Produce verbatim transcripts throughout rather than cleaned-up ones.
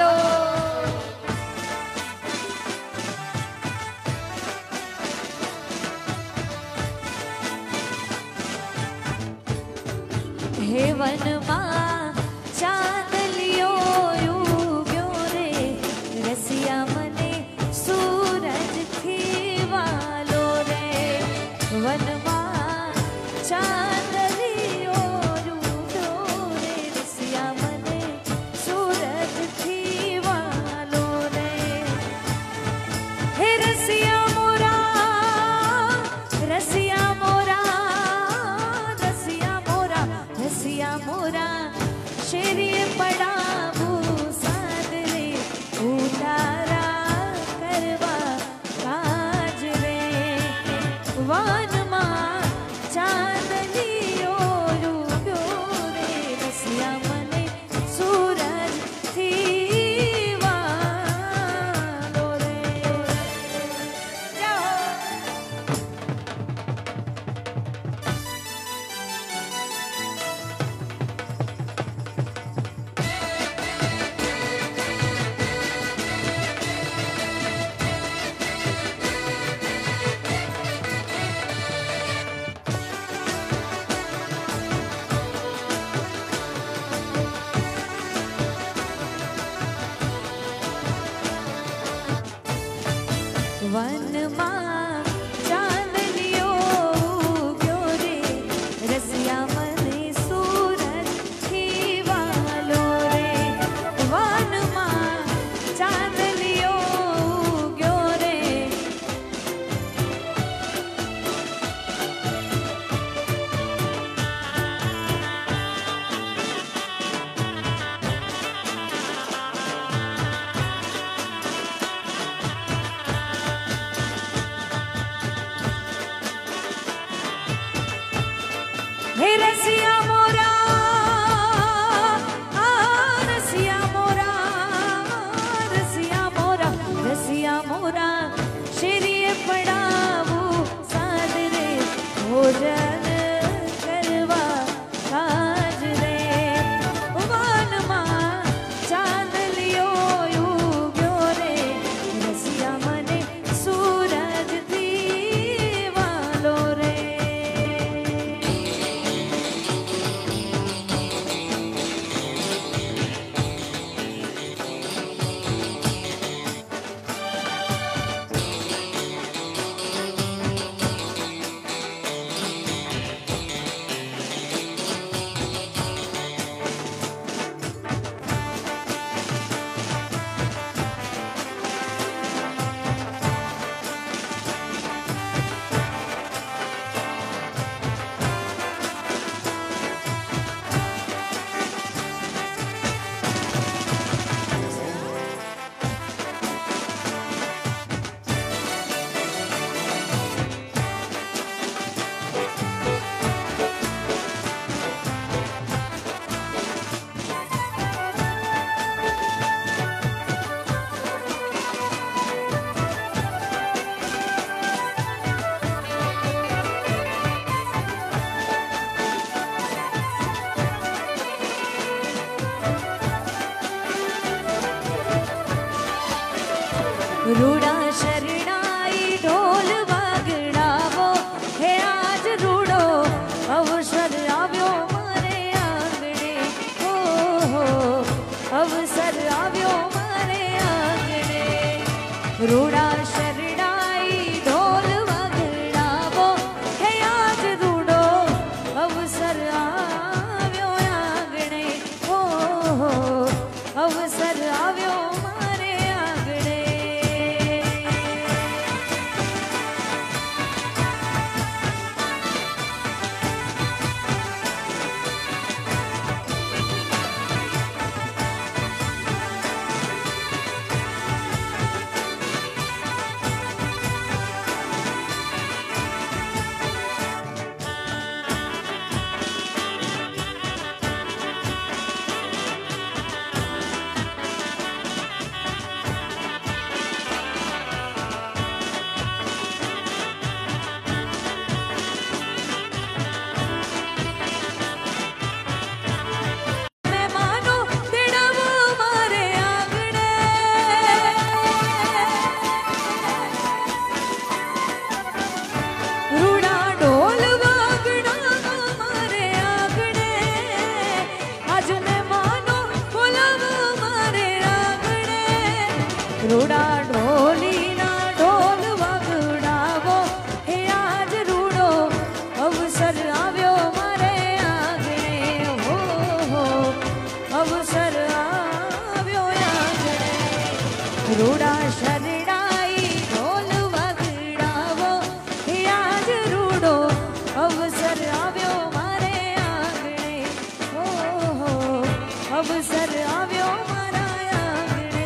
હાલો હે વનમાં ચાંદલિયો ઉગ્યો રે રસિયા મને સૂરજથી વાલો રે વનમાં ચાંદલિયો ઉગ્યો રે રસિયા મને સૂરજથી વાલો રે હે રસિયા મોરા રસિયા મોરા રસિયા મોરા રસિયા મોરા શેરીએ પડાવું સાદરે ઉતારા કરવા કાજ રે વનમાં ચાંદલિયો ઉગ્યો રે રસિયા મને સૂરજથી વાલો રે વનમાં ચાંદલિયો ઉગ્યો રે રસિયા મને સૂરજથી વાલો રે વનમાં ચાંદલિયો ઉગ્યો રે હે રસિયા મોરા આ રસિયા મોરા રસિયા મોરા રસિયા મોરા શેરીએ પડાવું સાદરે ભોજન કરવા કાજ રે વનમાં ચાંદલિયો ઉગ્યો રે રસિયા મને સૂરજથી વાલો રે રૂડા શરણાઈ ઢોલ વાગડાવો હે આજ રૂડો અવસર આવ્યો મારે આંગણે હો હો અવસર આવ્યો મારે આંગણે રૂડા શરણાઈ ઢોલ વાગડાવો હે આજ રૂડો અવસર આવ્યો આંગણે હો હો અવસર આવ્યો મારે આંગણે રૂડા ઢોલીના ઢોલ વગડાવો હે આજ રૂડો અવસર આવ્યો મારે આંગણે હો હો અવસર આવ્યો આંગણે રૂડા શરણાઈ ઢોલ વગડાવો હે આજ રૂડો અવસર આવ્યો મારે આંગણે હો હો અવસર આવ્યો મારા આંગણે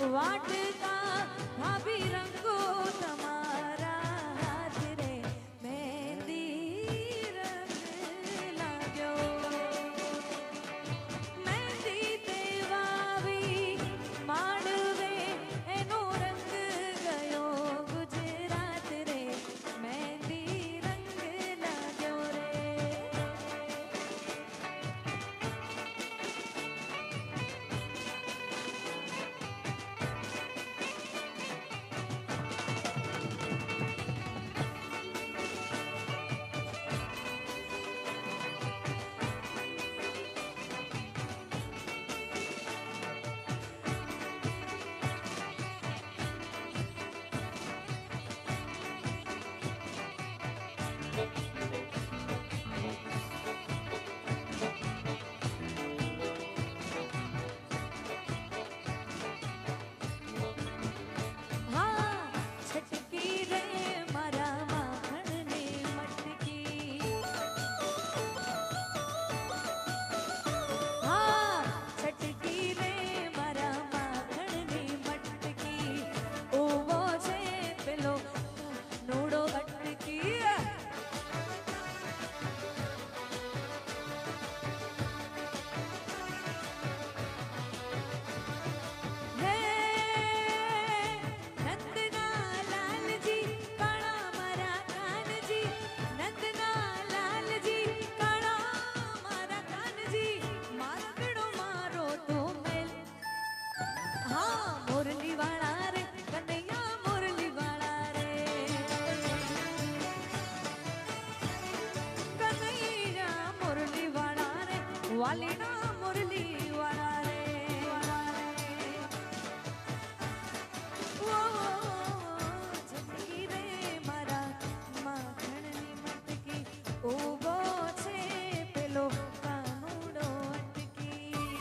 वाटका भाभी रंगो तमारा हाथ रे मेहंदी रंग लाग्यो मेहंदी देवावी माडवे एनो रंग गयो गुजरात रे मेहंदी रंग लाग्यो रे वालीना मुरली वाला रे वाला रे ओ झटकी रे मारा माखणनी मटकी उभो छे पेलो कानूडो अटकी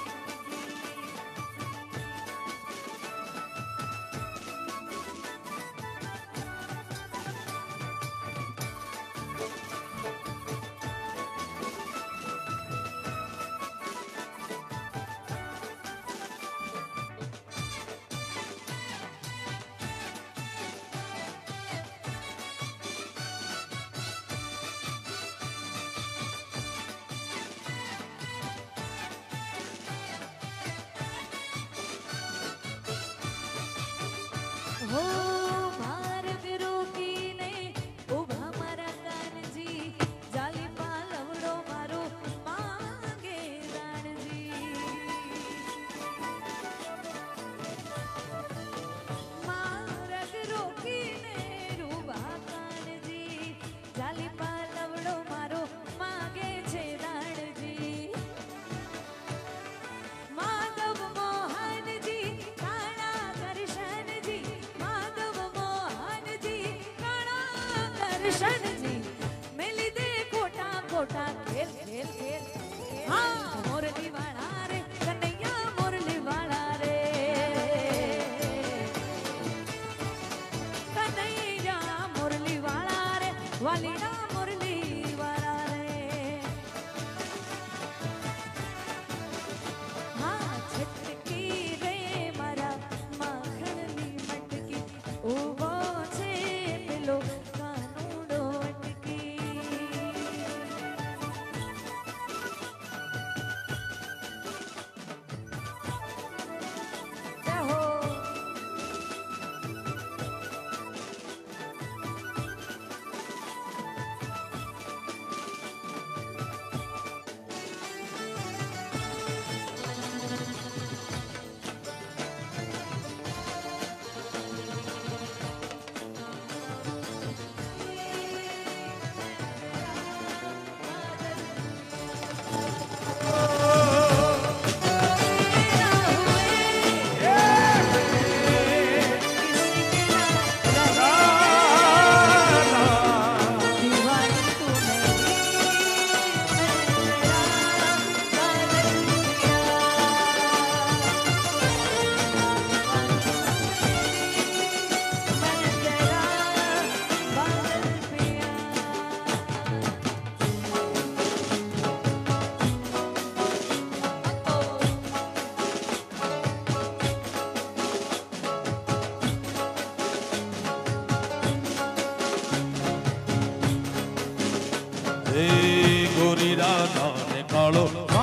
हो मार्ग रोकीने उभा मारा कानजी जाली पालवडो मारो मागे राणजी मार्ग रोकीने उभा कानजी जाली पालवडो मारो मागे छे राणजी माधव मोहन जी काला दर्शन जी माधव मोहन जी काला दर्शन जी मिली दे कोटा कोटा खेल खेल खेल हाँ मुरली वाला रे कन्हैया मुरली वाला रे कन्हैया मुरली वाला रे वालीना मुरली वाला रे हाँ छटकी रे मारा माखणनी मटकी उभो छे पेलो कानूडो अटकी जय हो ए गोरी राधा ने कालो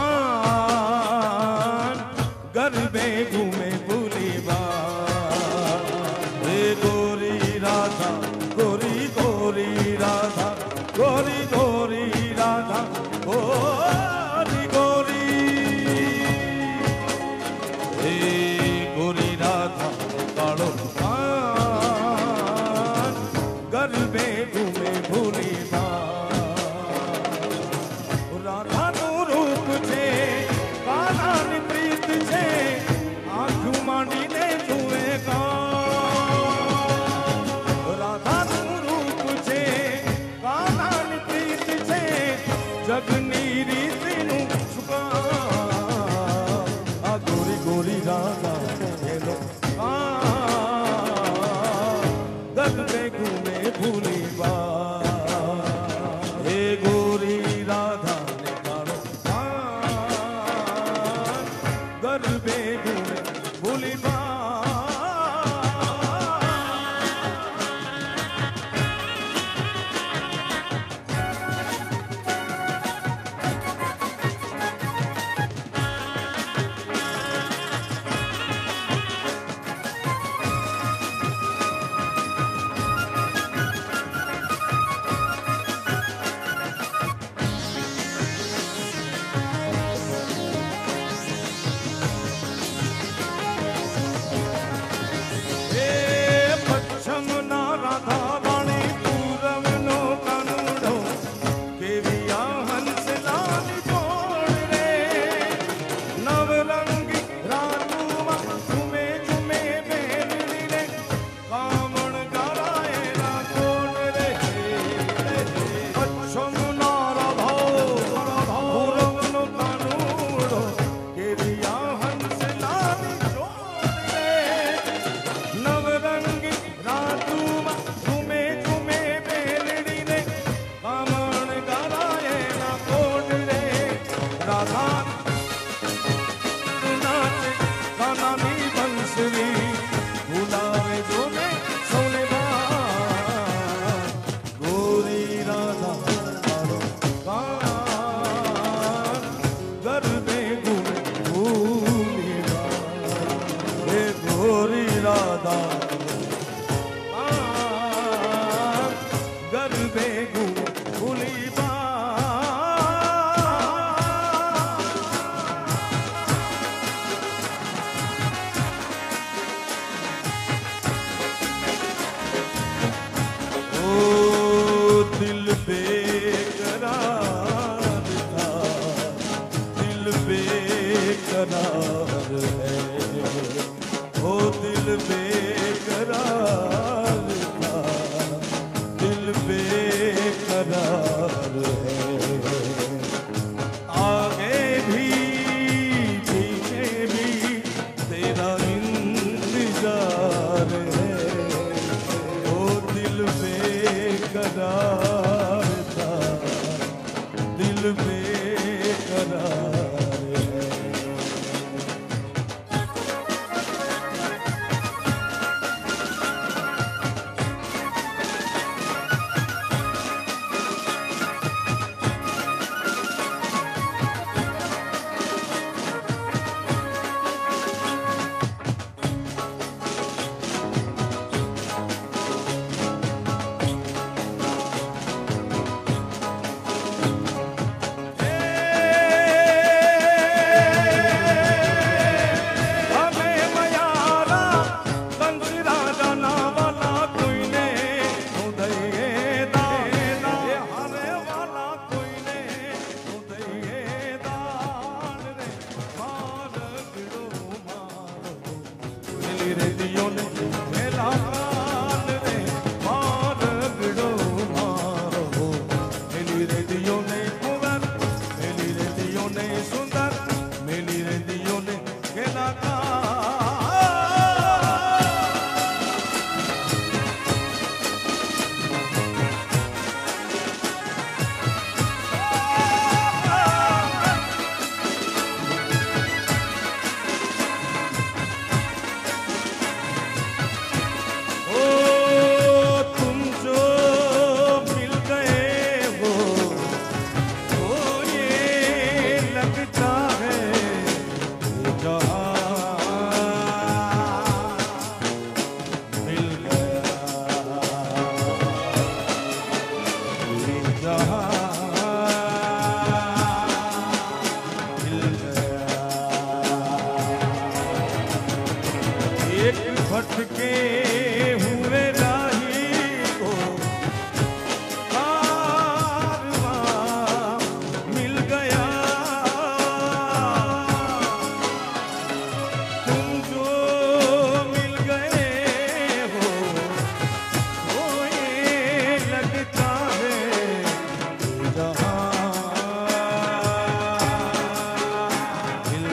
पान गरबे घूमे भूली बार। ए गोरी राधा गोरी गोरी राधा गोरी गोरी राधा गोरी गोरी। ए गोरी राधा कालो पान गरबे घूमे भूली राधा नु रूप छे काला ની પ્રીત છે આંખું માંડીને જુએ રાધા નું રૂપ છે કાલા ની પ્રીત છે જગની રીતનું સુકા આ ગોરી ગોરી રાધા એનો ગગને ઘૂમે ભૂલી બા। હે ગોરી રાધા गरबे घूमे भूली बा। भटके हुए राही को कारवां मिल गया। तुम जो मिल गए हो वो ये लगता है जहां मिल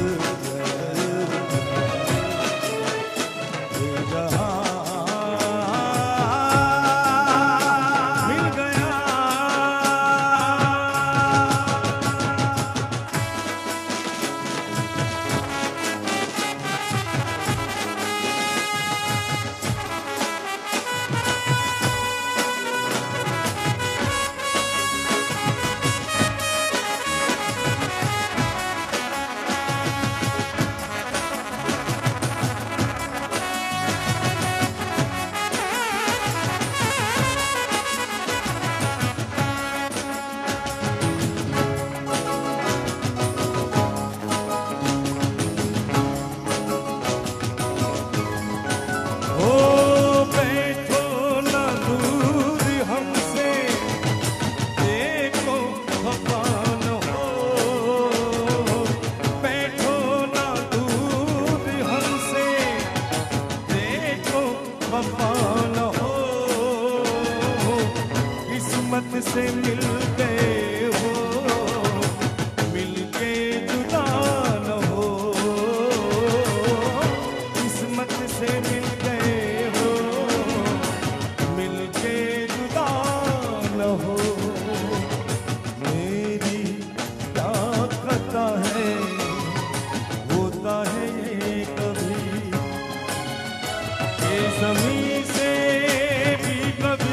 से मिल गए हो, मिल के जुदा न हो। किस्मत से मिल गए हो, मिल के जुदा न हो। मेरी क्या खता है, होता है ये कभी ये ज़मीं से भी कभी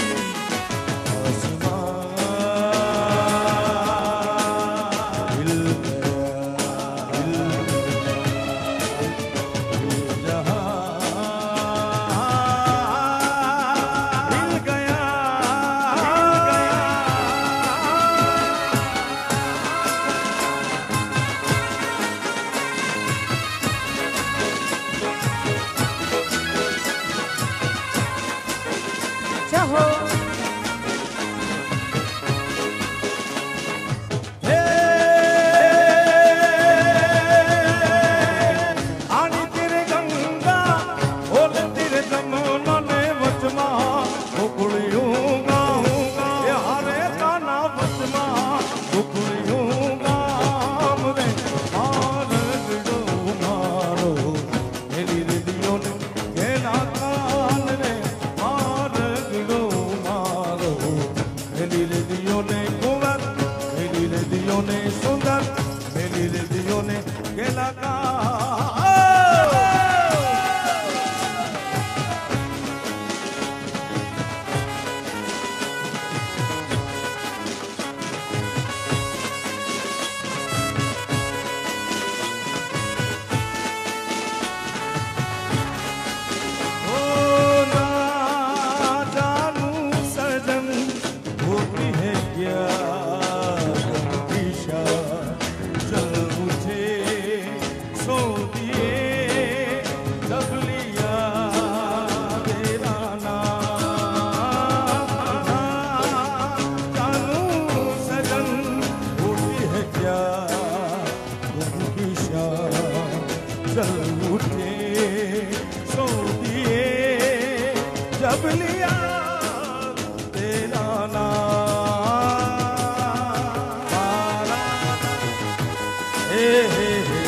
सुंदर मेरी रिदियों ने के लगा। ओ ना जानू सजन होती है क्या उठे सो दिए जब लिया तेरा नाम। हे हे हे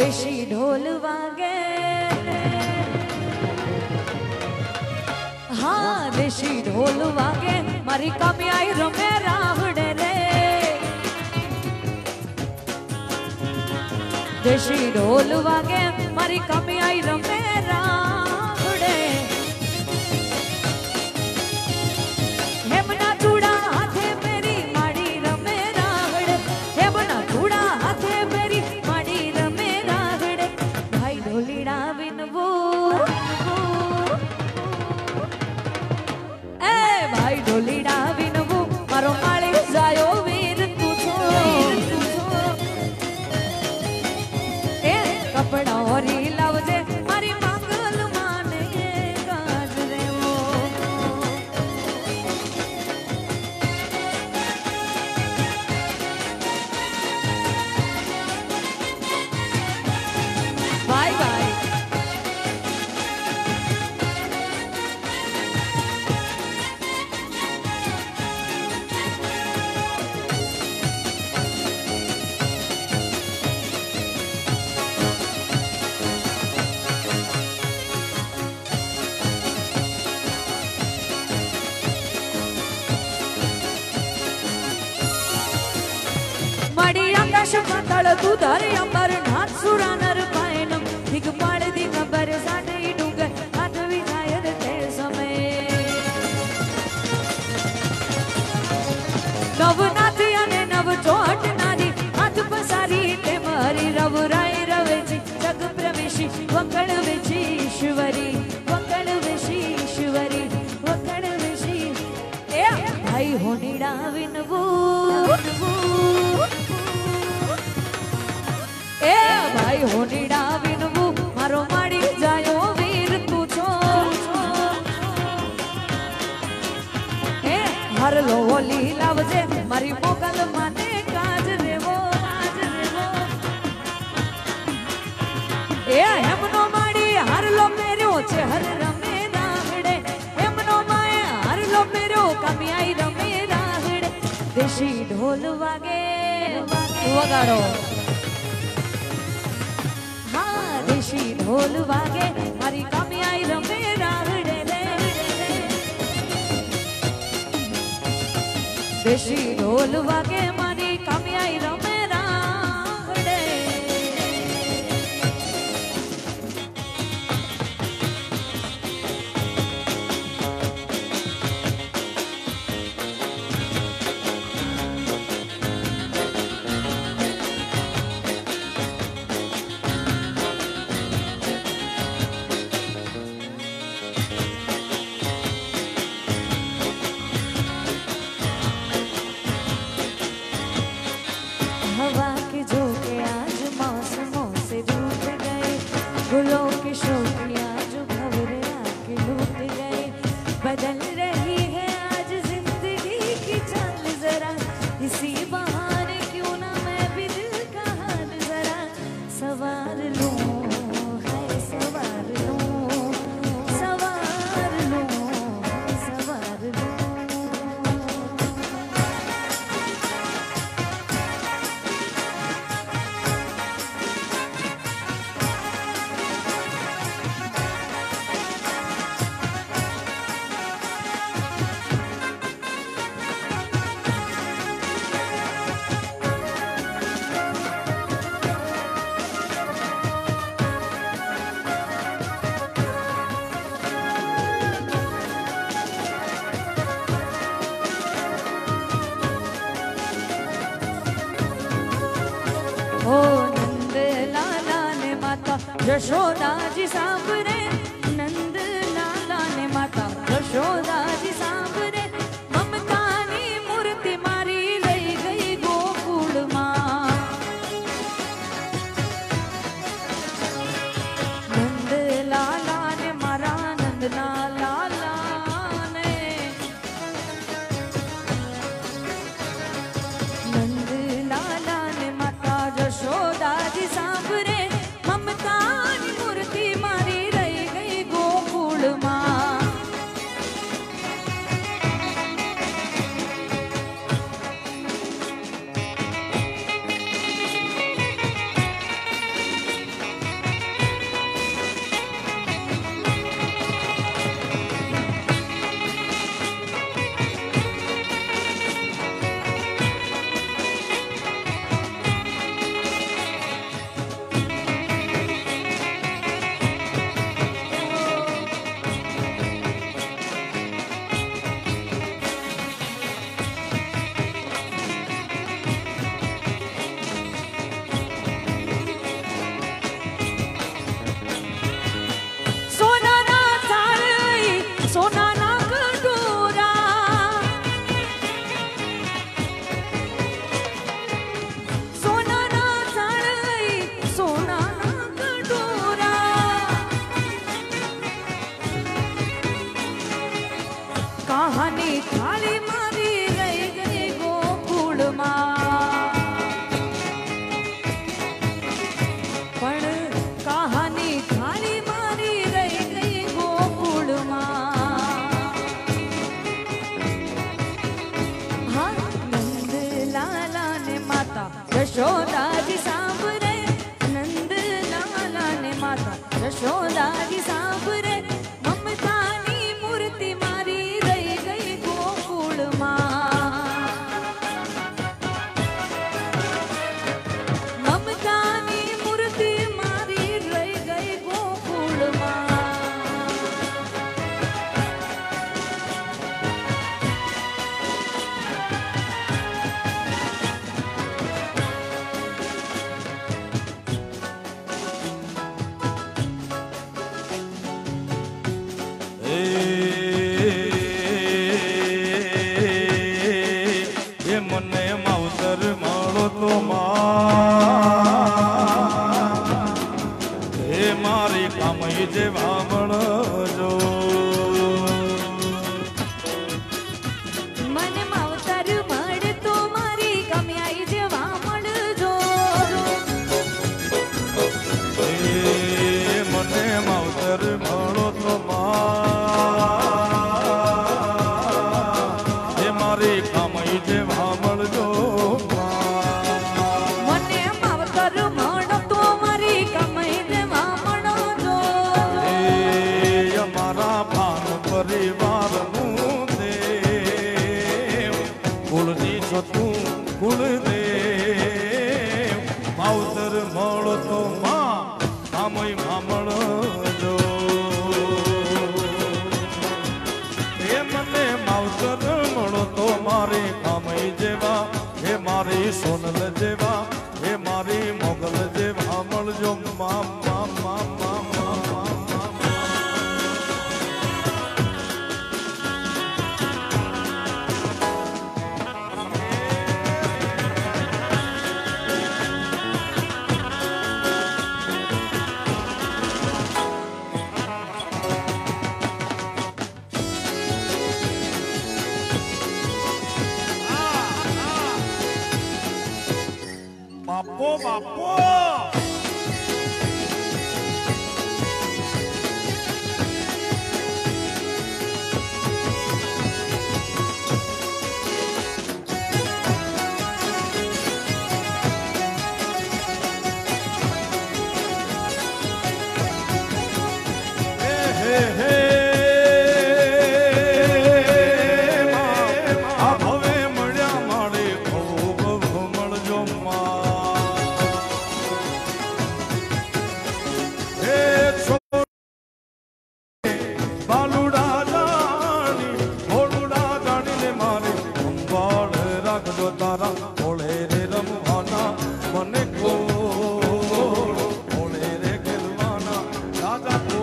देशी ढोल वागे, हाँ देशी ढोल वागे मारी कमी आई रमे रावड़े रे। देशी ढोल वागे मारी कमी आई रमे रावड़े। हेमना चूड़ा हाथे मेरी माड़ी रमे रावड़े, हेमना चूड़ा हाथे मेरी माड़ी रमे रावड़े। भाई ढोलीड़ा बिनवो भाई ढोलीड़ा बिनवू मारो माळे जायो वीर तू छो। ए कपड़ा औरी लावजे मारी मंगल माने गाजरे वो। बाय बाय आकाश पाताळ तू धर अंबर नाथ सुरानर पायनम दिगपाळ दिगंबर साडई डुंगर हाथ विजायर ते समय। नवनाथ अने नव चोट नारी हाथ पसारी ते मारी रव राय रवेची जग प्रवेशी वंगण वेची ईश्वरी वंगण वेशी ईश्वरी वंगण वेशी। ए भाई होनीड़ा विनवू ए भाई होनीड़ा विनवू मारो माड़ी जायो वीर तू छो। ए हर लो ओली लावजे मारी मोगल माने काज रेवो काज रेवो। ए हेमनो माड़ी हर लो मेरो छे हर रमे राहड़े, हेमनो माए हर लो मेरो कमी आई रमे राहड़े। देशी ढोल वागे वगाड़ो, देशी ढोल वागे मारी कमी आई रमे रावड़े रे। देशी ढोल वागे मारी कमी आई रमे रावड़े। हवा के झोंके आज मौसमों से रूठ गए, गुलों के शोक आज भंवरे आके लूट गए। बदल रही है आज जिंदगी की चाल जरा, इसी बहाने क्यों ना मैं भी दिल का हाल जरा सवार लूं, है सवार लूं, सवार लूं, सवार लूं। ओ नंद लाला ने माता यशोदा जी सांभरे, नंद लाला ने माता यशोदा जी सांभरे। ममतानी मूर्ति मारी लई गई गोकुल मां। नंद लाला ने मारा नंद लाला ने, नंद लाला ने माता यशोदा जी सांभरे। ममतानी मूर्ति मारी रही गई गोकुल मां। મારી સોનલ જેવા એ મારી મોગલ જેવા મળજો મા મા મા મા મા મા બાપો બાપો હે હે આ ભવે મળ્યા મારે ખૂબ મળજો મા બાલુડા જાણી ભોલુડા જાણીને મારે સંભાળ રાખજો તારા ઓળે રે રમવાના મને કો ઓળે રે ખેલવાના દાદા કો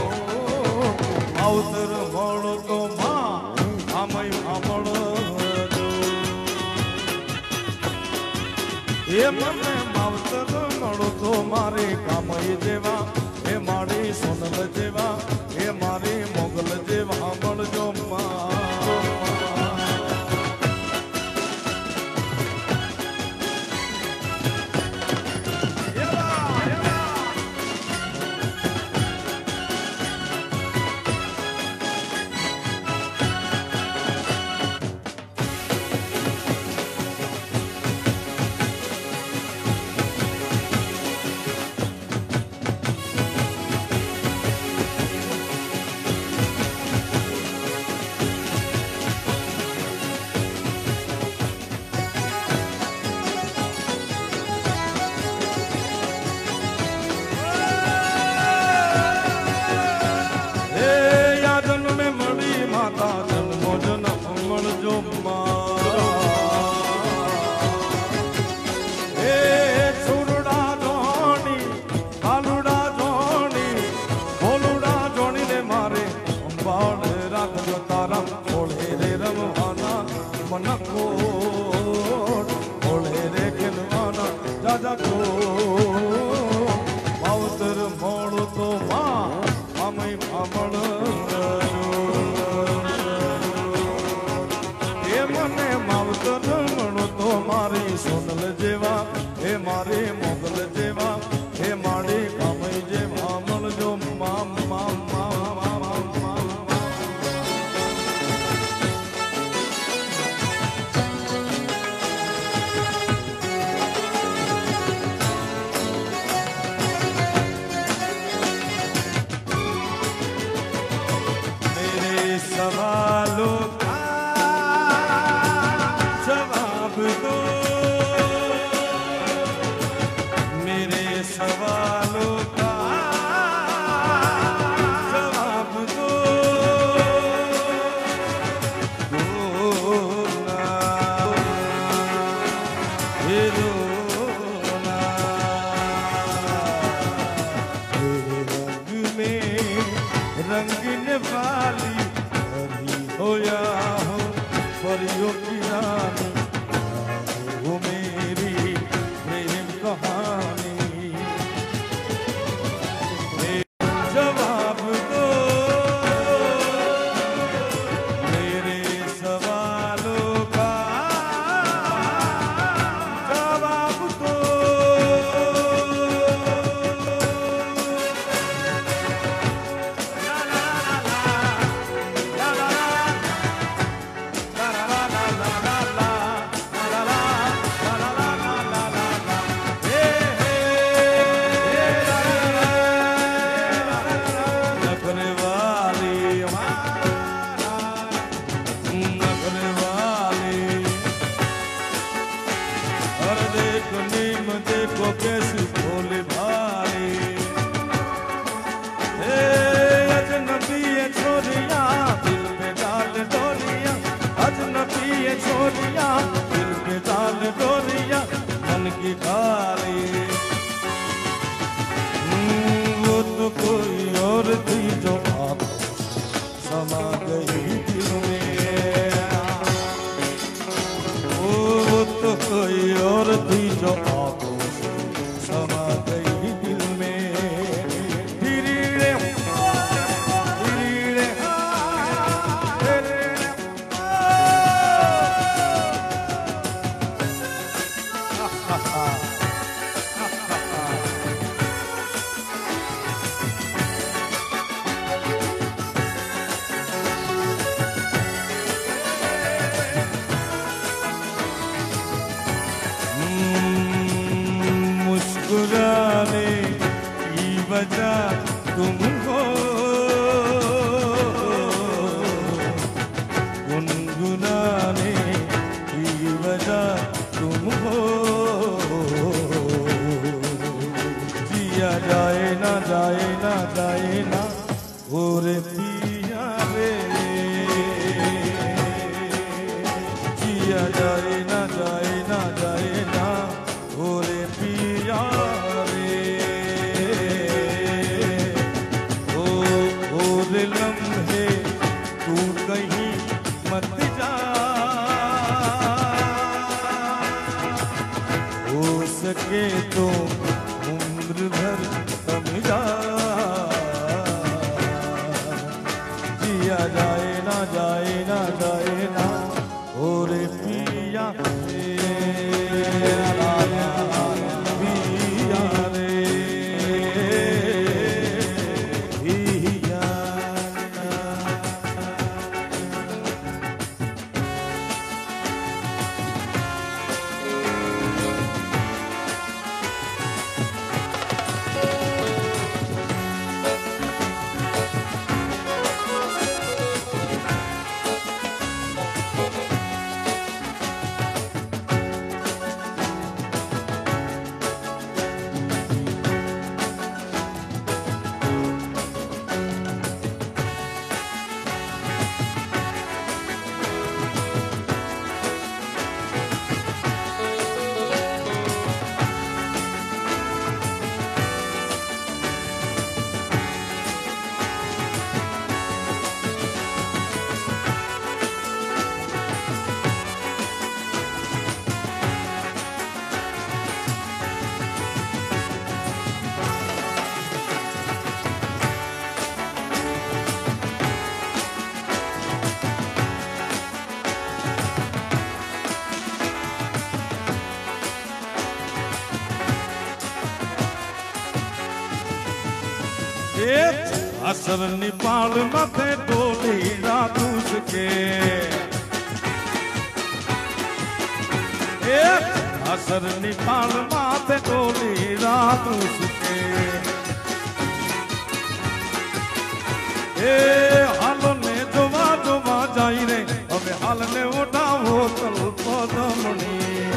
આવતર મળો તો માં આમય સાંભળો એ મને માવતર મળો તો મારે કામય જેવા એ મારી સોનલ જેવા એ મારી મોગલ જેવા મળજો માવતર મોડું તો માં આમય સાંભળ એ મને માવતર મળો તો મારી સોનલ જેવા એ મારી મોગલ જેવા એ મારી કામય જેવા મળજો મા મા મા મા सवालों का जवाब दो मुस्कुराने की वजह तुम हो, गुनगुनाने की वजह तुम हो। जिया जाए ना जाए ना जाए ना और पिया रे, जिया जाए ना जाए ना जाए ना और पिया रे। ओ और लम्हे तू कहीं मत जा, हो सके तो उम्र भर समझा। जिया जाए ना जाए ना जाए ना और पिया रे, पिया रे, पिया। असर निपाल मथे डोली रातूस के, असर निपाल माथे डोली रातूस के। ए हालो ने जोवा जोवा जाई रे अबे हाल ने उठावो तल पदमणी।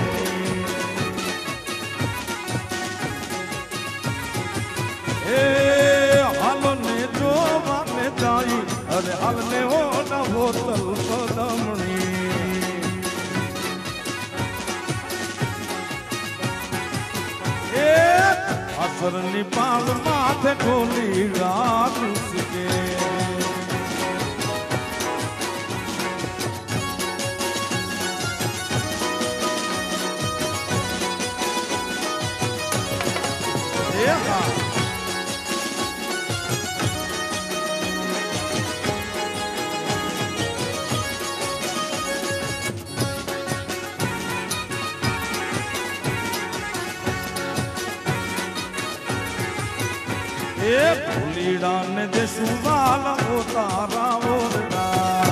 ए हालो ने जोवा ने जाई अरे हाल ने उठावो तल पदमणी। असर निपाल माथे डोली रातूस के। Yeah. फुलीड़ा ने देशु वाला वो तारा ओरना,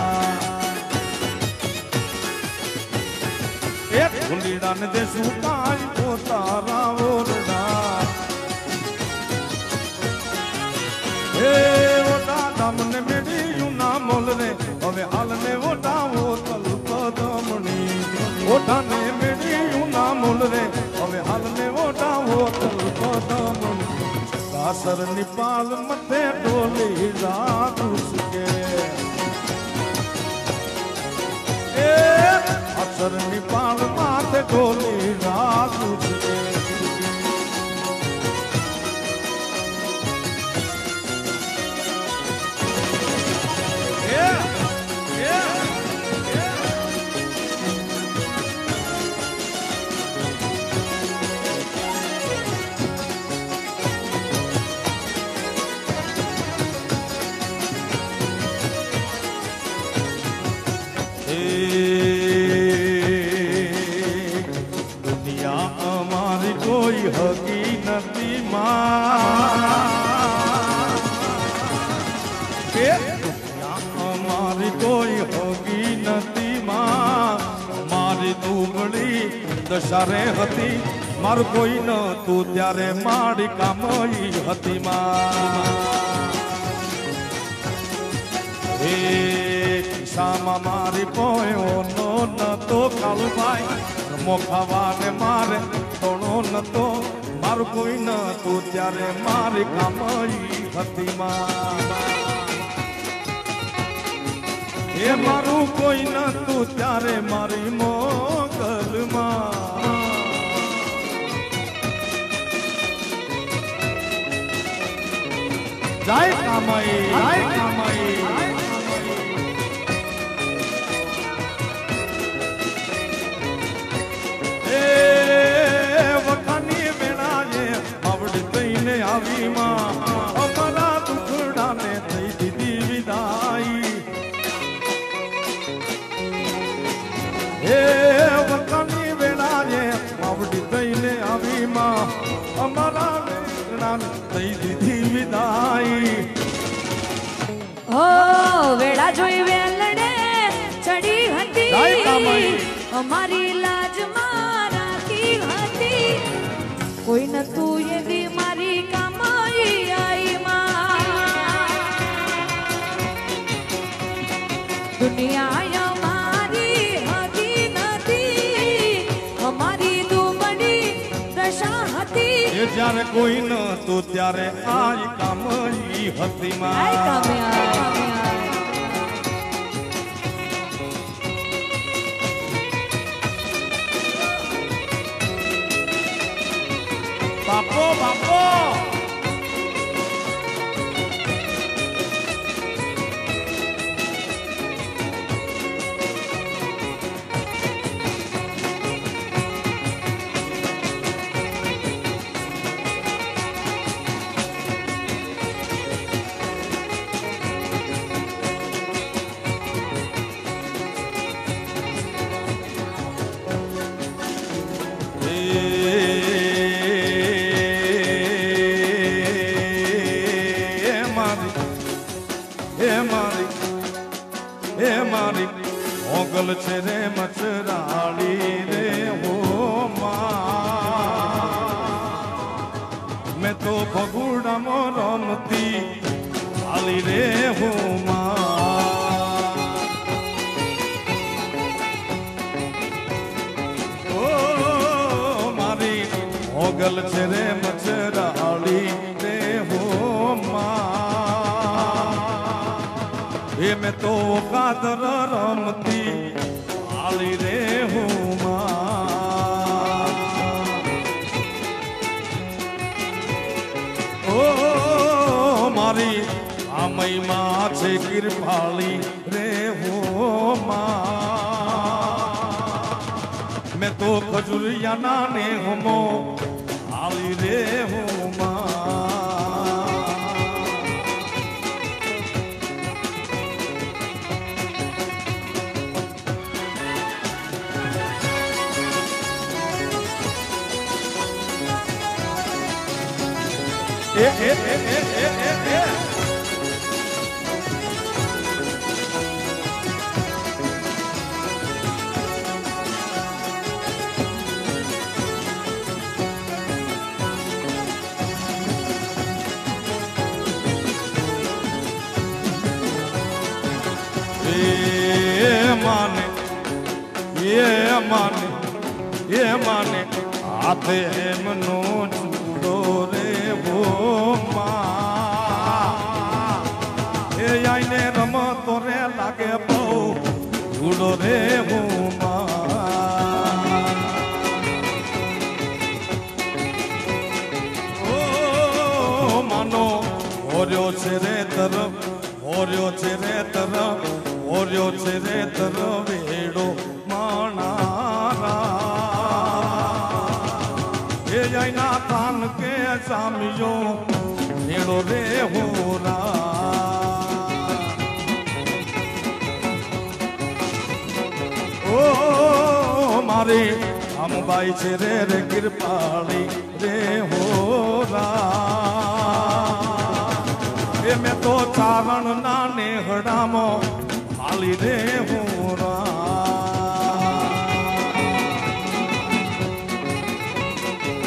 एक फुलीड़ा ने देशु काई वो तारा ओरना। ए ओटा दम ने मेरी यूना मोल रे अबे हाल ने ओटा वो तल पदमणी। ओटा ने मेरी यूना मोल रे अबे हाल ने ओटा वो तल पदमणी। असर निपाल मथे डोली रातूस के। असर निपाल माथे डोली रातूस के। Yeah, yeah, yeah. दुनिया हमारी कोई हकी नती माँ, दुनिया हमारी कोई होगी नती माँ। हमारी दुबड़ी दशरे हती મારું કોઈ ન તું ત્યારે મારી કામઈ હતી માં એ કિસ્સામાં મારી પોયો નો નતો કાળુભાઈ રમો ખાવાને મારે તોણો નતો મારું કોઈ ન તું ત્યારે મારી કામઈ હતી માં એ મારું કોઈ ન તું ત્યારે મારી મોગલમાં જય કામઈ જય કામઈ એ વખાની વેળાએ આવડી થઈને આવી માં અમારા દુખડાને થઈ દીધી વિદાઈ એ વખાની વેળાએ આવડી થઈને આવી માં અમારા થઈ દીધી વિદાઈ ઓ વેળા જોઈ વેલડે ચડી હતી અમારી લાજ માં રાખી હતી કોઈ નતું એવી મારી કામઈ આઈ માં દુનિયા અમારી હતી નથી અમારી દુબળી દશા હતી એ જ્યારે કોઈ ન તું ત્યારે આઈ કામઈ હતી માં આઈ કામયા બાપો બાપો મોગલ છે રે મચરાળી રે હો મેં તો ભગુડામાં રમતી હાલી રે હો ઓ મારી મોગલ છે રે મચરાળી રે હો એ મેં તો કાદર રમતી હાલી રે હું ઓ મારી આમય માં છે કૃપાળી રે હો મેં તો ખજુરિયાના ને હમો હાલી રે હું એ એ એ એ એ એ માને એ માને એ માને હાથે એમનો ચૂડો રે ભો એ આઈને રમતો રે લાગે બહુ ચૂડો રે ભો ઓ માનો ઓર્યો છે રે તરફ ઓર્યો છે રે તરફ ઓર્યો છે રે તરફ વેડો માણારા એ જૈના તાન કે સામિયો વેડો રે હોરા ઓ મારી આમબાઈ છે રે રે કૃપાળી રે હોરા એ મેં તો ચારણ ના નેહડામો હાલી રે હોરા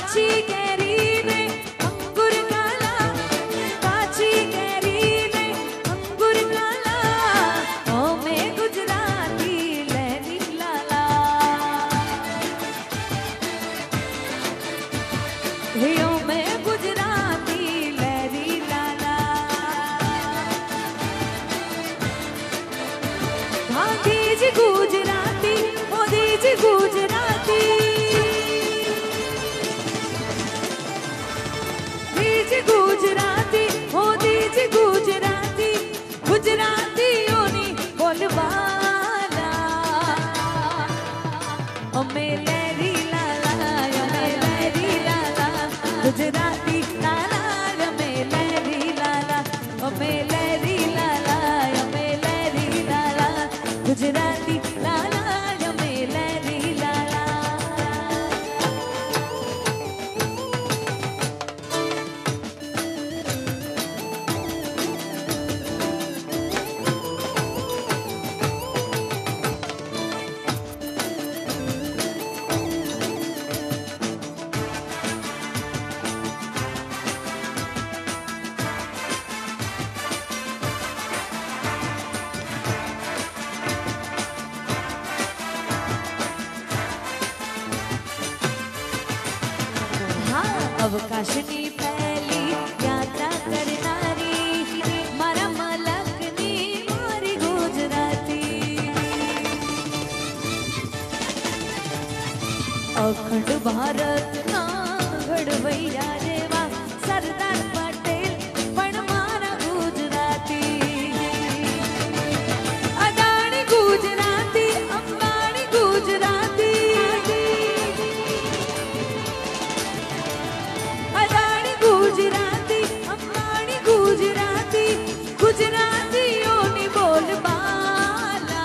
काची केरी ने अंगूर काला, काची केरी ने अंगूर काला, ओ मैं गुजराती लहरी लाला, ओ मैं गुजराती लहरी लाला। हाँ दीज गुजराती, ओ दीज गुजराती, दीज गुजराती, ओ दीज गुजराती, गुजरातीओनी बोलबाला, ओ मैं लहरी लाला, ओ मैं लहरी लाला, गुजराती लाला, ओ मैं लहरी लाला, ओ मैं लहरी लाला, ओ मैं लहरी लाला, गुजराती लाला, ओ मैं लहरी लाला। अवकाशनी पहली यात्रा करनारी मारा मलकनी मारी गुजराती, अखंड भारत ना घडवैया जेवा सरदार पटेल पण मारा गुजराती, अदाणी गुजराती, अंबाणी गुजराती, अदाणी गुजराती, अंबाणी गुजराती, गुजरातीओनी बोलबाला,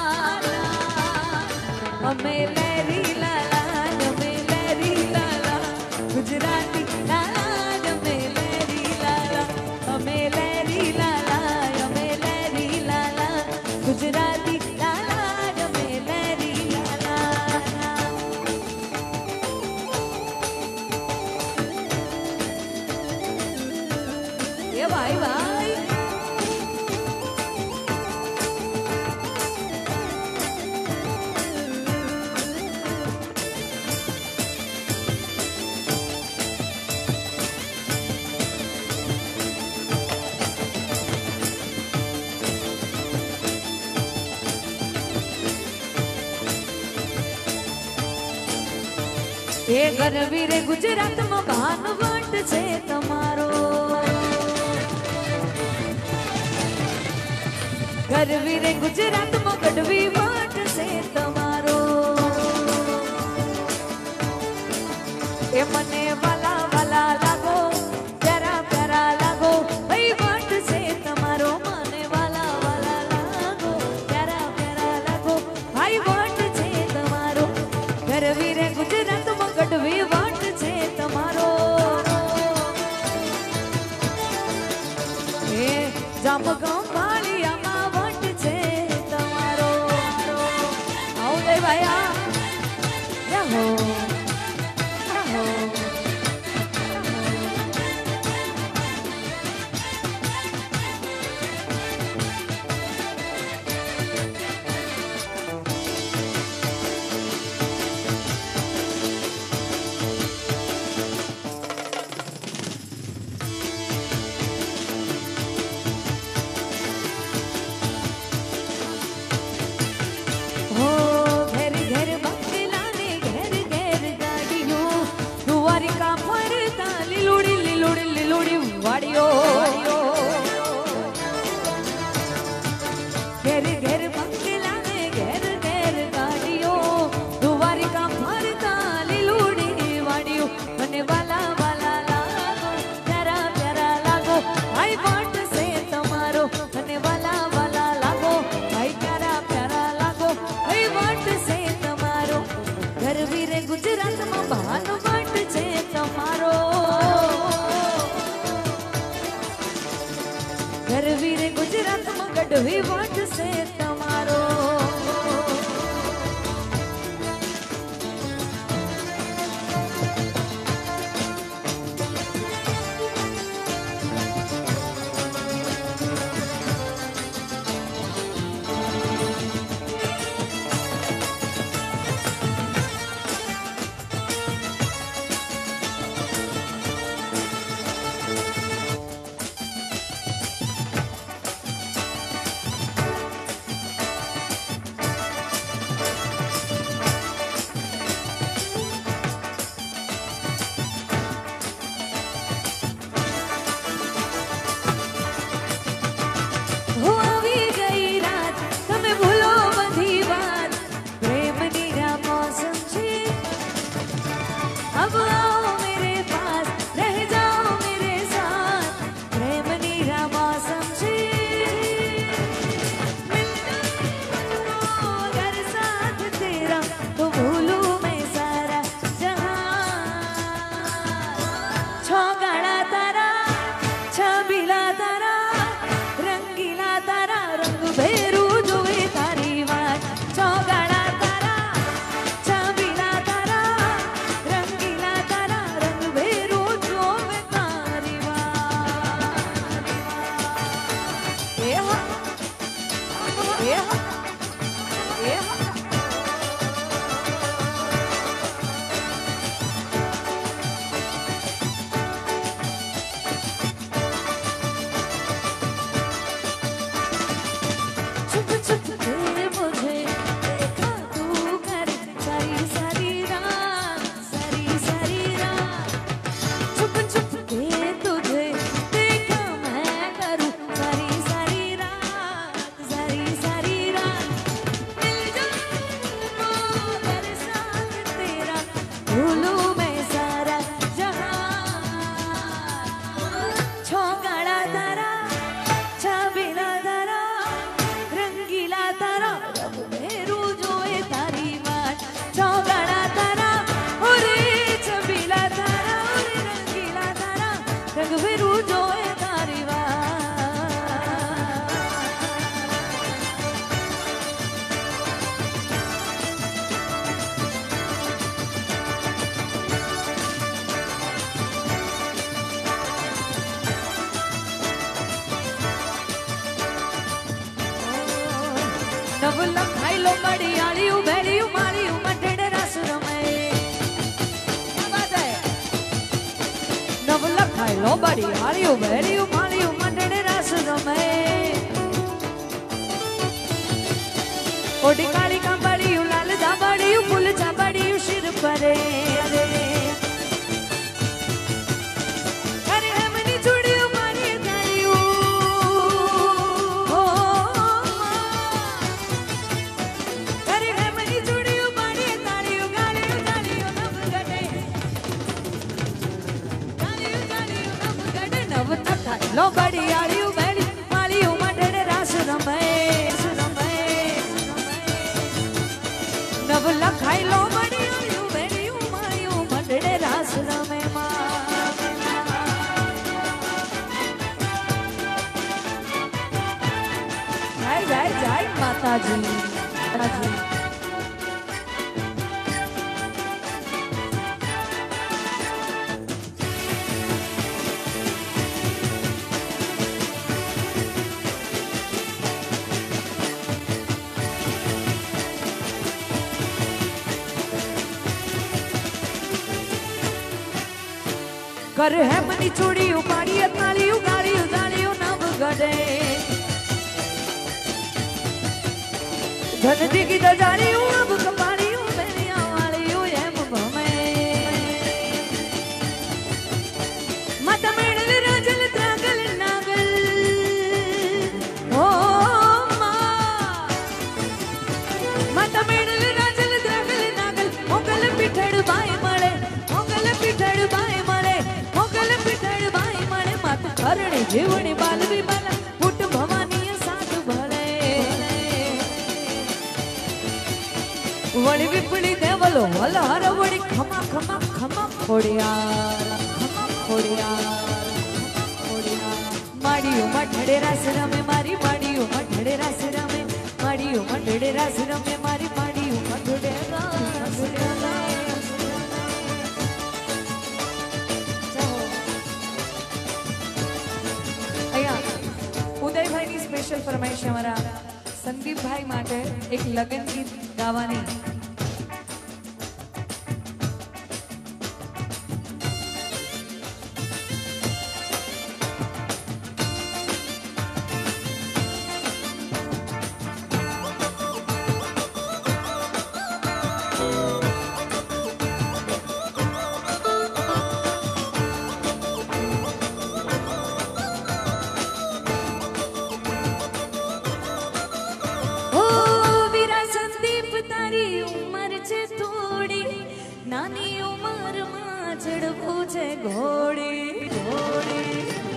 अमे लहरी लाला, अमे लहरी लाला, गुजराती लाला, अमे लहरी लाला, अमे लहरी लाला, अमे लहरी लाला, गुजराती लाला, अमे लहरी लाला। ये भाई भाई એ ગરવીરે ગુજરાતમાં ભાનવટ છે તમારો, ગરવીરે ગુજરાતમાં ગઢવી વટ છે તમારો, એ મને વાલા વાલા લાગો, પ્યારા પ્યારા લાગો, ભાઈ વટ છે તમારો, મને વાલા વાલા લાગો, પ્યારા પ્યારા લાગો, ભાઈ વટ છે તમારો, ગરવીરે ગુજરાતમાં ગઢવી વટ છે તમારો, એ જામગામ વાળિયામાં વટ છે તમારો, આવો દે ભાઈ આ યહો યહો। हो घर घर बंगला ने घर घर गाड़ियों, द्वारिका फरता लिलोड़ी लिलोड़ी लिलोड़ी वाड़ियों, घर घर बंगला ने घर घर गाड़ियों, द्वारिका फरता लिलोड़ी वाड़ियों, मने वाला वाला लागो, प्यारा प्यारा लागो, आई वाट से तमारो, मने वाला वाला लागो, आई प्यारा प्यारा लागो, आई वाट से तमारो, ગરવીરે ગુજરાતમાં ભાનવટ છે તમારો, ગરવીરે ગુજરાતમાં ગઢવી વટ છે તમારો। अब आओ मेरे पास, रह जाओ मेरे साथ, प्रेम नीरा मौसम से मिल जाओ अगर साथ तेरा, तो भूलूं मैं सारा जहां। छौगाड़ा तारा, छबीला तारा, रंगीला तारा, रंग भेरू जोवे तारी वाट। छौगाड़ा तारा, छबीला तारा, रंगीला तारा, रंग भेरू जोवे तारी वाट। ए हा, ए हा, ए हा। छुप छुप के मुझे देखा तू कर, सारी सारी रात, सारी सारी रात। छुप छुप के तुझे देखा मैं करूं, सारी सारी रात, सारी सारी रात। मिल जाऊं अगर साथ तेरा, भूलूं मैं सारा जहां। छौगाड़ा तारा, छबीला तारा, रंगीला तारा, रंग भेरू जोए तारी वाट। छौगाड़ा तारा, ओरे छबीला तारा, ओरे रंगीला तारा, रंग भेरू जोए तारी वाट। નવલખ ખાઈલો મડી આળિયું ભેળિયું માળિયું મઢડે રસ રમે. क्या बात है? નવલખ ખાઈલો મડી આળિયું ભેળિયું માળિયું મઢડે રસ રમે. ઓડી કાળી કાંબળિયું લાલ ધાબળિયું ફૂલ ચાબળિયું શિર પરે. અરે હેમની ચૂડિયું મારી તાળિયું. ઓ अरे हेमनी चूड़ियों मारी ताड़ियों, गालियों गालियों नव गड़े, गालियों गालियों नव गड़े। नव नखाई लो बड़ी आड़ियों बैड़ी मालियों मडड़े रास रमे, रमे नव लखाई लो बड़ी आड़ियों बैड़ियों मालियों मडड़े रास रमे मां। जय जय जय माता जी, माता जी। कर है मनी चूड़ी उपाड़ी ताली उगाड़ी उदाली नव गड़े। धन दिगी दजारी अब कपाड़ी मेरिया वाली एम भमे। मत मेड़ल राजल त्रागल नागल ओ मां। मत मेड़ल राजल त्रागल नागल मोगल पिठड़ बाई मळे, मोगल पिठड़ बाई मळे, मोगल पिठड़ बाई मळे। मत करणी जीवनी बालवी बाला पुट भवानी साथ भळे। वड़ी विपड़ी देवलो वल हर वड़ी खमा खमा खमा खोड़ियार, खमा खोड़ियार, खोड़ियार। माड़ियो मठड़े रास रमे मारी, माड़ियो मठड़े रास रमे, माड़ियो मठड़े रास रमे मारी, माड़ियो मठड़े रास रमे। अया उदयभाई ની સ્પેશિયલ ફરમાઈશ અમારા સંદીપભાઈ માટે એક લગન ગીત ગાવાની। ओ वीरा संदीप तारी ઘોડી ઘોડી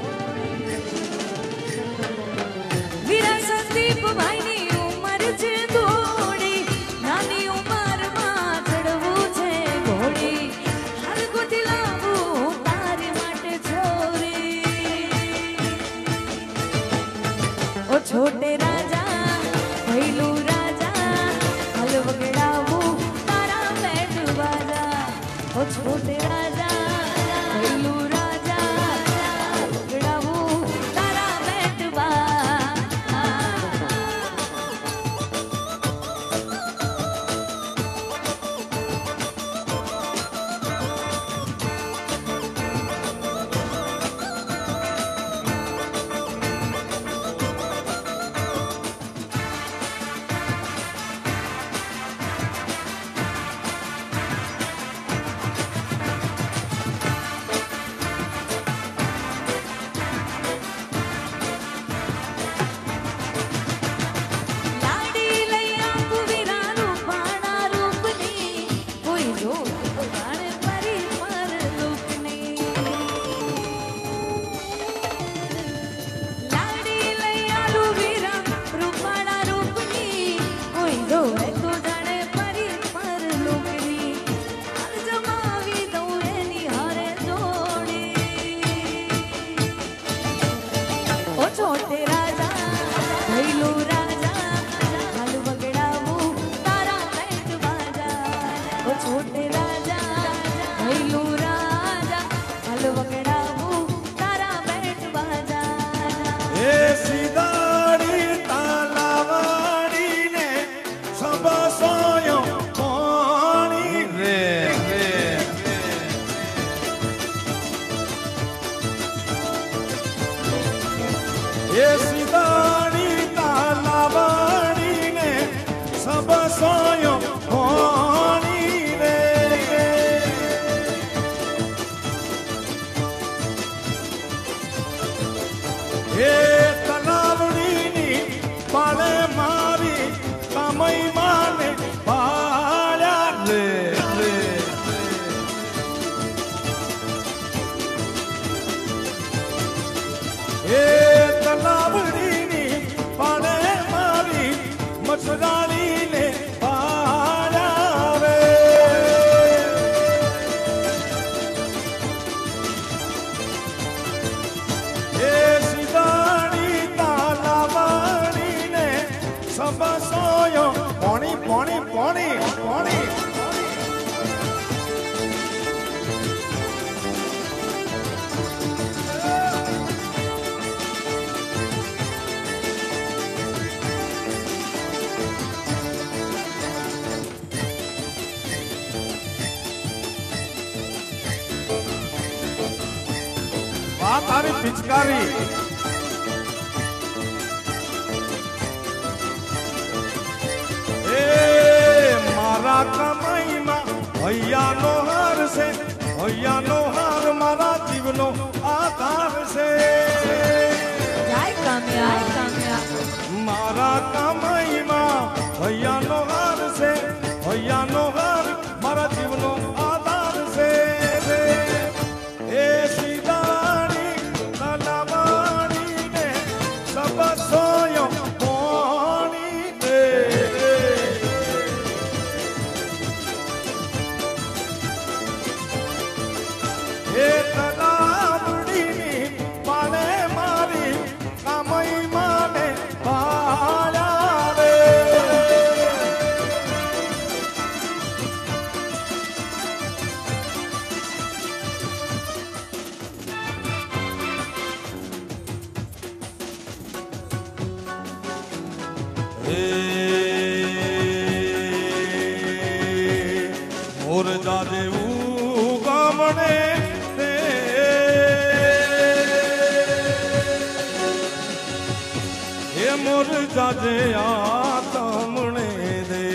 વીરા સંદીપ ભાઈની ઉંમર છે થોડી નાની ઉંમરમાં ચડવું છે ઘોડી હાલ ગોતી લાવું તારી માટે છોરી ઓ છોટે રાજા ભૈલું રાજા હાલ વગડાવું તારા બેટ બાજા ઓ છોટે રાજા ભૈલું રાજા વગડાવું તારા બેટ બાજા લાડી લઈ આપું વીરા રૂપાણા રૂપની કોઈ જો જાણે પરી પર રૂપની લાડી લઈ આલું વીરા રૂપાણા રૂપની કોઈ જો તો જાણે પરી પર રૂપની હાલ જમાવી દઉં એની હારે જોડી ઓ છોટે રાજા ભૈલું રાજા હાલ વગડાવું તારા બેટ બાજા ઓ છોટે રાજા ભૈલું રાજા હાલ વગડાવું તારા બેટ બાજા એ સીધાડી તાલાવાડીને સબસોયો પાણી રે રે એ સીધાડી તાલાવાડીને સબસોયો પાણી રે એ તલાવડીની પાળે મારી કામઈ માને પાળ્યા રે રે એ તલાવડીની પાળે મારી મછરાણીને પાળ્યા રે એ સીધાડી તાલાવાડીને સબસોયો પોણી પોણી પોણી પોણી આ તારી પિચકારી એ મારા કમાઈમાં હૈયાનો હાર છે હૈયાનો હાર મારા જીવનો આધાર છે જય કામ્યા કામ્યા મારા કમાઈમાં હૈયાનો હાર છે હૈયાનો હાર મારા જીવનો આધાર છે એ સીધાડી તલાવાડીને સબસોયો પાણી દે એ તલાવડીની પાળે મારી કામઈ માને પાળ્યા રે મોર જાજે ગામડે તે એ મોર જાજે આ તમણે દે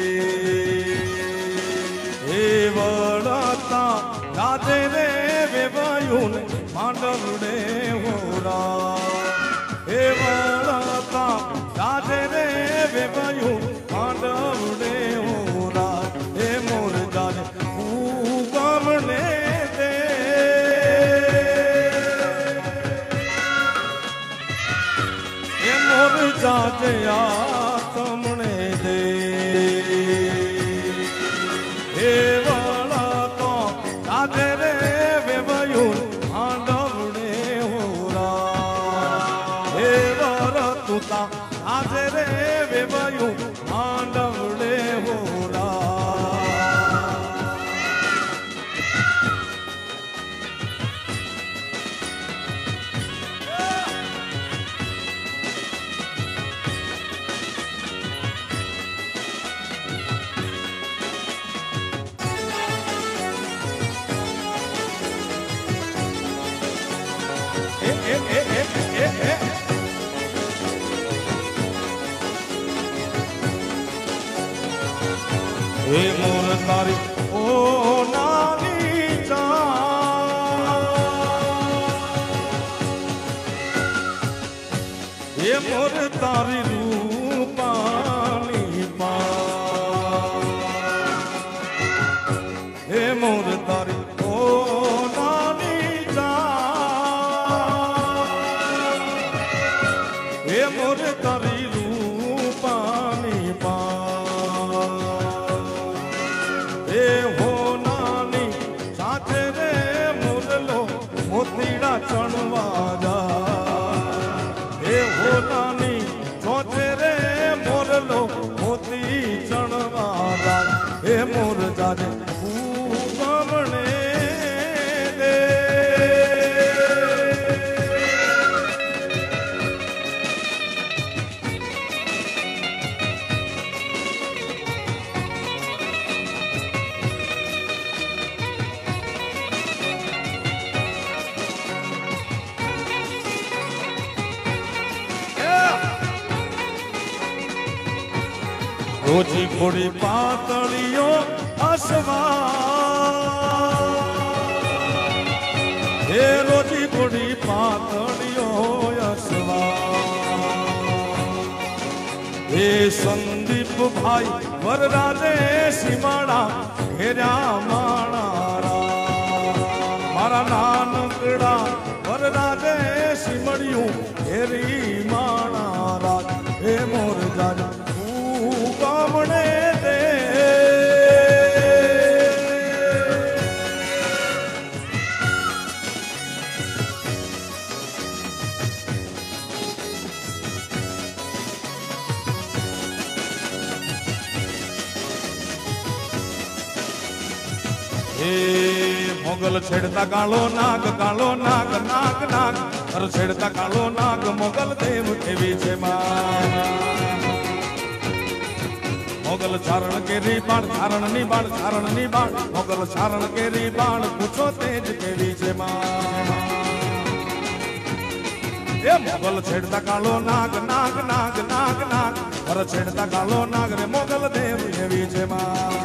એ વળતા જાજે રે વેવાયું માંડવડે હોરા એ વળતા જાજે રે વેવાયું માંડવડે હોરા એ મોર જાજે ગામડે દે जाजे आत्मने दे हे वाला तो जाजे रे वेवयू आंडवणे होरा हे वाला तुता जाजे रे वेवयू आंडवणे होरा हे मोर तारी ओ नानी चा हे मोर तारी रूपानी पा हे मोर तारी ओ नानी चा हे मोर तारी रूपानी पा मोतीड़ा चढ़वा जा हे हो नानी सोचे रे मोर लो मोती चढ़वा जा हे मोर जाने गमने दे रोजी घोड़ी पातलियो असवा हे रोजी घोड़ी पातलियो असवा हे संदीप भाई वरराजे सीमाड़ा घेरा माणारा मारा नानकड़ा वरराजे सीमड़ियों घेरी माणारा हे मोर जाज गमने दे हे मोगल छेड़ता कालो नाग कालो नाग नाग नाग अर छेड़ता कालो नाग मोगल देव के बीच मां मोगल चारण केरी बाण चारण नी बाण चारण नी बाण मोगल चारण केरी बाण पूछो तेज केरी जे मां ये मोगल छेड़ता कालो नाग नाग नाग नाग नाग और छेड़ता कालो नाग रे मोगल देव देवी जे मां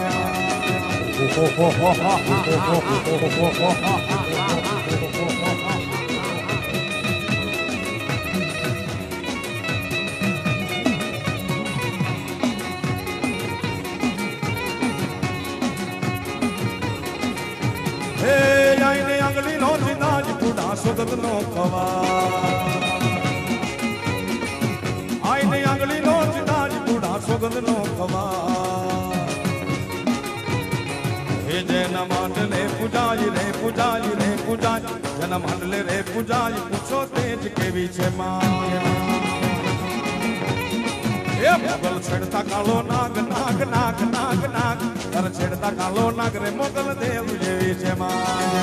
आईने अंगली नो जिनाज बुढ़ा सुगत नो खवा आईने अंगली नो जिनाज बुढ़ा सुगत नो खवा हे जन मंडले पुजाई रे पुजाई रे पुजाई जन मंडले रे पुजाई पूछो तेज के बीचे मां हे मोगल छेड़ता कालो नाग नाग नाग नाग नाग कर छेड़ता कालो नाग रे मोगल देव जे बीचे मां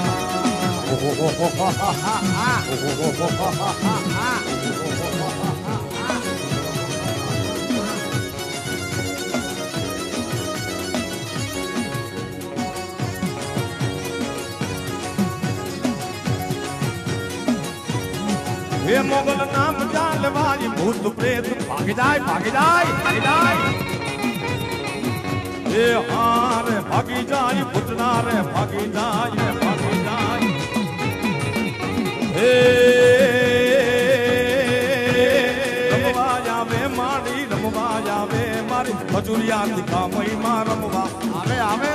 हे मोगल नाम जाल भाई भूत प्रेत भाग जाए भाग जाए भाग जाए हे हार भागी जाए भूतना रे भागी जाए भागी जाए हे रमवा जावे माड़ी रमवा जावे मारी हजूरिया दिखा मई मां रमवा आवे आवे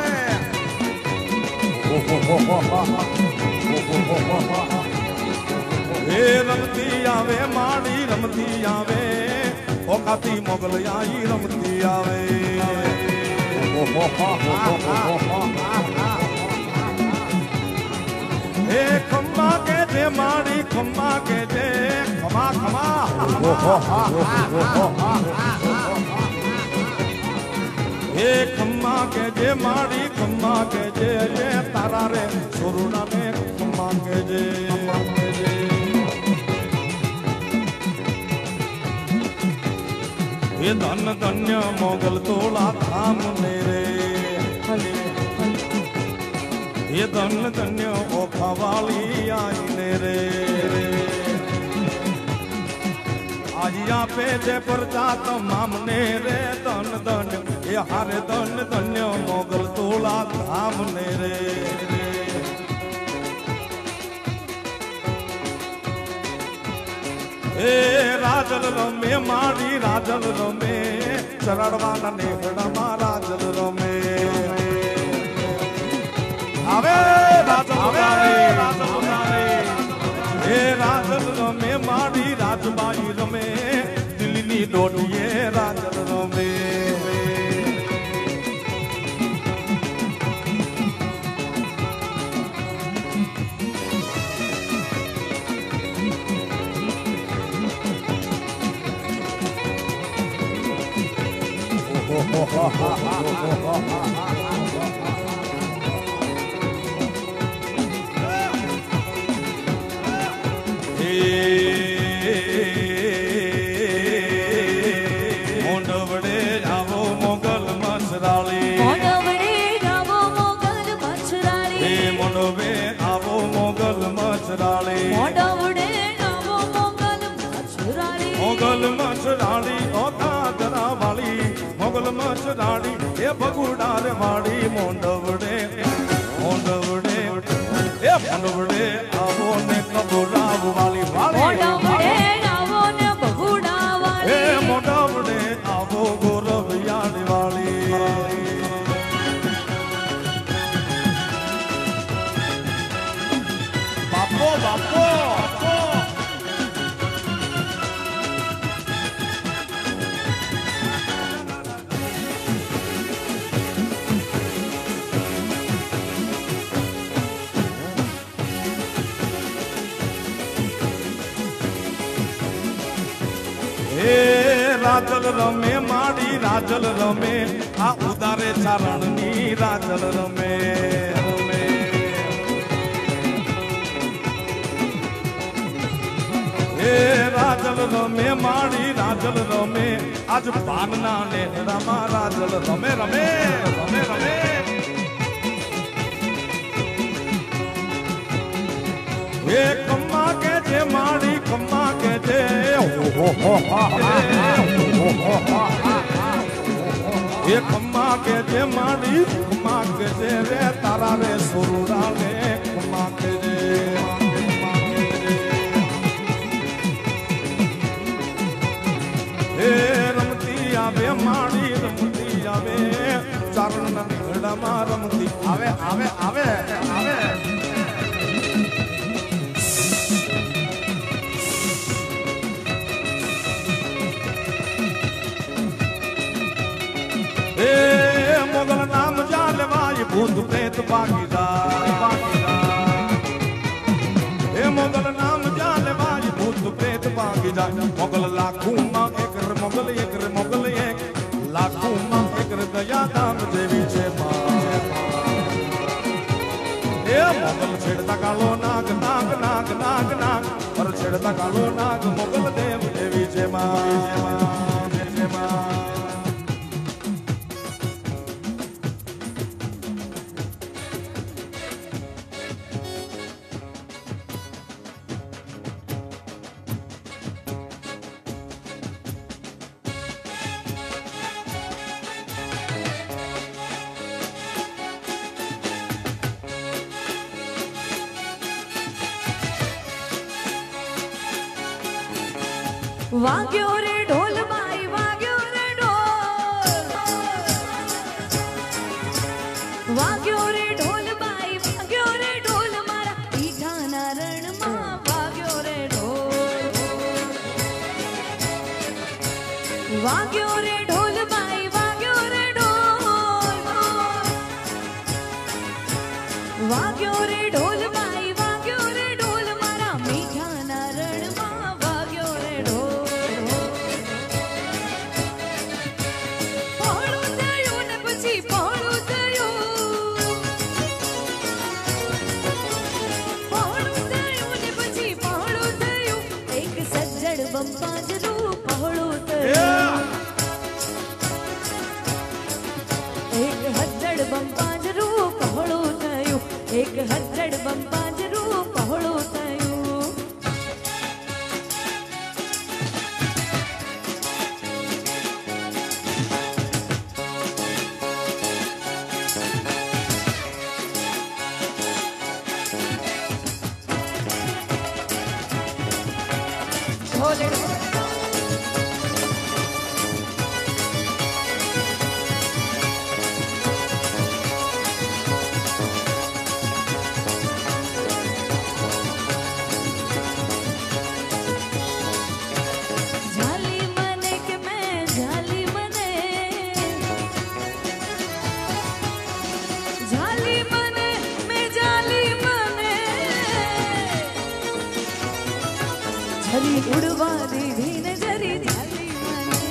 हे रमती आवे माड़ी रमती आवे ઓખાતી મોગલ આઈ રમતી આવે એ ખમ્મા કે જે મારી ખમ્મા કે જે ખમા ખમા એ ખમ્મા કે જે મારી ખમ્મા કે જે એ તારા રે સોરુના ને ખમ્મા કે જે એ ધન ધન્ય મોગલ તોલા ધામ ને રે એ ધન ધન્ય ઓખા વાળી આઈને રે આજ આપે છે પ્રજા તમામ ને રે ધન ધન્ય એ હારે ધન ધન્ય મોગલ તોલા ધામ ને રે એ રાજલ રમે મારી રાજલ રમે ચરણવાના નેકડામાં રાજલ રમે આવે રાજલ રાજલ એ રાજલ રમે મારી રાજબાઈ રમે દિલ્હીની દોઢીએ રાજલ રમે મોંડવડે જાવો મોગલ મસરાળી મોંડવડે જાવો મોગલ મસરાળી એ મોંડવે આવો મોગલ મસરાળી મોંડવડે જાવો મોગલ મસરાળી મોગલ મસરાળી ઓખા જરા વાળી મોગલ મસરાળી એ ભગુડાર વાળી મોંડવડે મોંડવડે એ મોંડવડે આવો ને કબૂરાવ વાળી વાળી મોંડવડે જાવો ને બહુડા એ વાળી મોંડવડે આવો ગોરવિયાળ વાળી બાપો બાપો રાજલ રમે માડી રાજલ રમે આ ઉદારે ચારણની રાજલ રમે રમે એ રાજલ રમે માડી રાજલ રમે આજ પાનના નેહરામાં રાજલ રમે રમે રમે રમે એ કમ્મા કે જે માડી કમ્મા કે જે એ કમ્મા કે જે માડી કમ્મા કે જે રે તારા રે સોરુડા ને કમ્મા કે જે એ રમતી આવે માડી રમતી આવે ચારણ ના નીકળામાં રમતી આવે આવે આવે આવે એ મોગલ નામ જાલવાય ભૂત પ્રેત ભાગી જાય એ મોગલ નામ જાલવાય ભૂત પ્રેત ભાગી જાય મોગલ લાખુમાં એક મોગલ એક મોગલ એક લાખુમાં એક દયા દામ જેવી છે એ મોગલ છેડતા કાળો નાગ નાગ નાગ નાગ નાગ પર છેડતા કાળો નાગ મોગલ દેવ જેવી છે માં વાગ્યો રે ઢોલ બાઈ વાગ્યો રે ઢોલ વાગ્યો રે ઢોલ બાઈ વાગ્યો રે ઢોલ મારા પીઠાના રણમાં વાગ્યો રે ઢોલ हजड़बम पांजरू पहड़ो तयू ढोले झाली मने के मैं झाली मने झाली मने मैं झाली मने झली उड़वा दीधी ने जरी झाली मने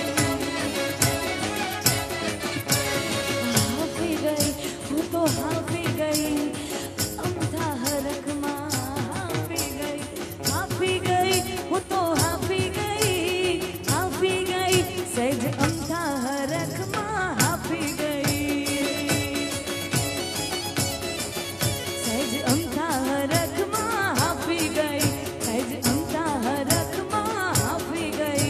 हाफी गई वो तो हाफी गई अमथा हरख माँ हाफी गई हाफी गई वो तो हाफी गई हाफी गई सहज अमथा हरख माँ हाफी गई सहज अमथा हरख माँ हाफी गई सहज अमथा हरख माँ हाफी गई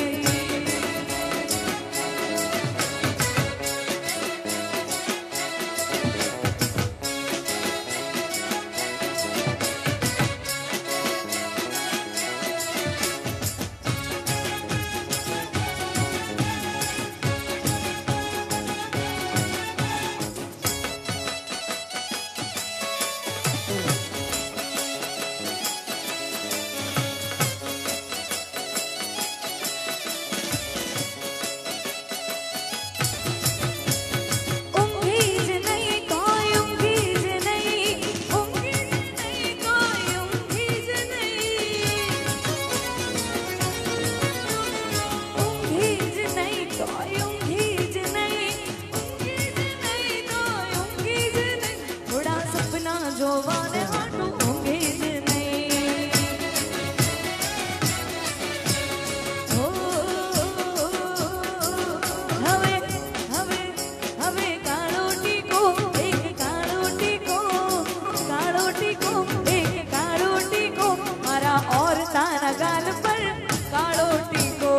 ऊँघीज नहीं कोई ऊँघीज नहीं ऊँघीज नहीं कोई ऊँघीज नहीं ऊँघीज नहीं कोई ऊँघीज नहीं ऊँघीज नहीं कोई ऊँघीज नहीं थोड़ा सपना जोवाने हाटू ऊँघीज नहीं हो हवे हवे हवे कालो टीको एक कालो टीको कालो टीको एक कालो टीको मारा और तारा गाल पर कालो टीको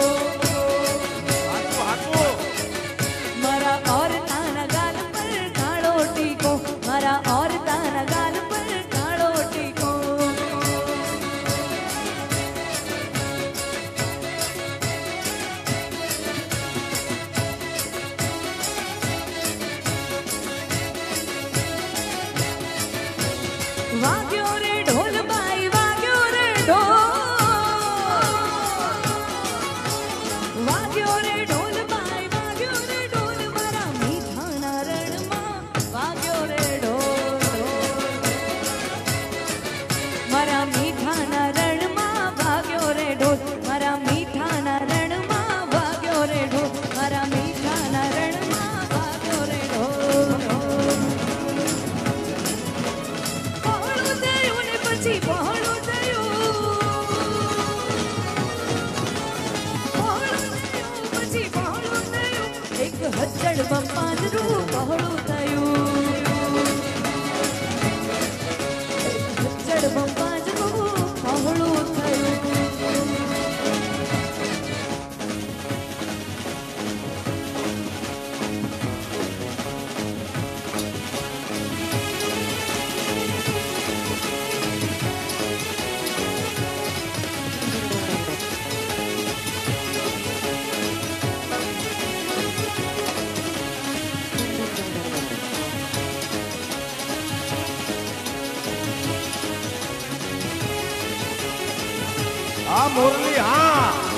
मारा और तारा गाल पर कालो टीको मारा और तारा गाल पर कालो टीको वाग्यो रे ढोल बाई वाग्यो रे ढोल वाग्यो रे ढोल बाई वाग्यो रे ढोल मारा मीठा नारण माँ वाग्यो रे ढोल मारा मीठा नारण माँ वाग्यो रे ढोल मारा मीठा नारण माँ वाग्यो रे ढोल मारा मीठा नारण माँ वाग्यो रे ढोल पહોળું થયું ને પછી પહોળું થયું પહોળું થયું પછી પહોળું થયું એક હજડબમ પાંજરું પહોળું થયું એક હજડબમ પાંજરું પહોળું થયું આ મોરલી હા